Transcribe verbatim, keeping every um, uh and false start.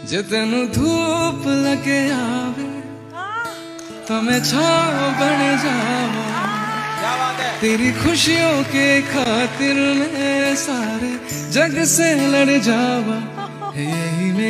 जे तेनू धूप लगे आवे तो मैं छाव बन जावा। तेरी खुशियों के खातिर मैं सारे जग से लड़ जावा। यही